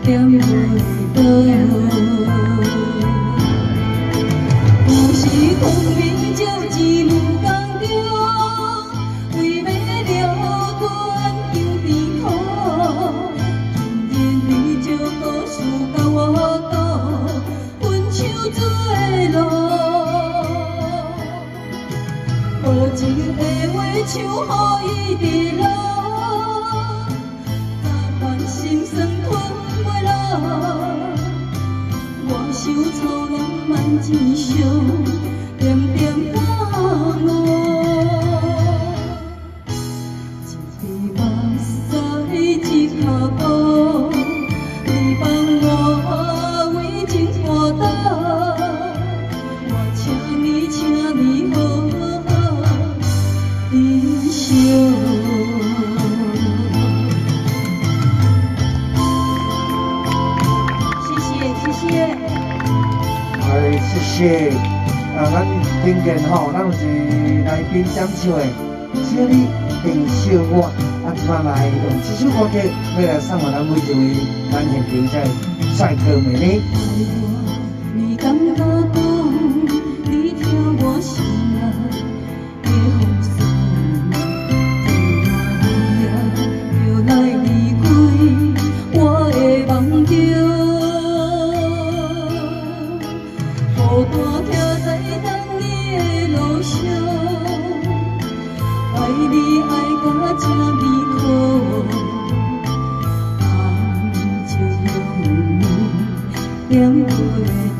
点袂倒。有时分明就一无共着，为要了断又变苦。今日你就搁输甲我赌，分手做路。无情的话，像雨伊滴落。 心酸吞袂落，我受操人万千伤，点点感悟。一滴目屎一脚步，你放我为情破倒，我请你好好珍惜。 谢谢，咱听见吼，咱有一来宾点唱的，请你珍惜我。即摆来用这首歌曲，要来送给咱每一位咱现场在帅哥美女。 你敢我讲，你听我心内的风霜，又来离开我的梦中。 孤单徛在等你的路上，爱你爱甲这呢苦，红就用你点袂倒。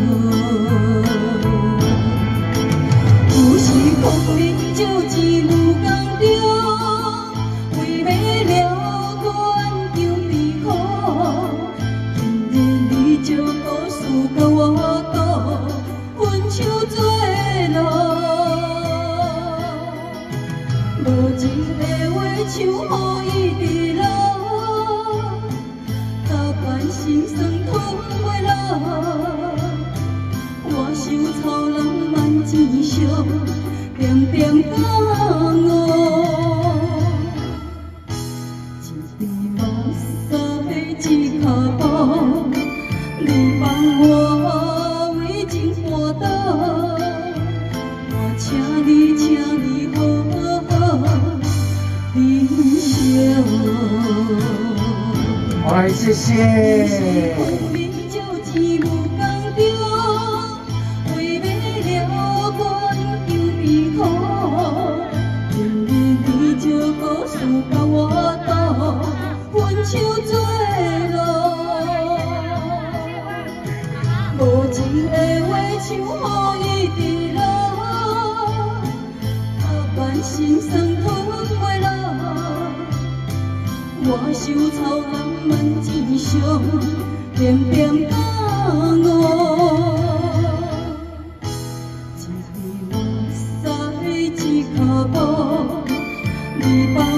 有时分明就一无共着，为要了断又变苦。今日你就搁输甲我。 手做路，无情的话像雨伊滴落，加班心酸吞袂落，我受操人万千伤，点点感悟。一滴目屎一脚步，你放我。 好，谢谢。分明就一无共着，为要了断又变苦。今日你就搁输甲我赌，分手做路。无情的话像雨伊滴落，加班心酸吞袂落。 我受操人万千伤，点点感悟。一滴目屎一脚步，你放。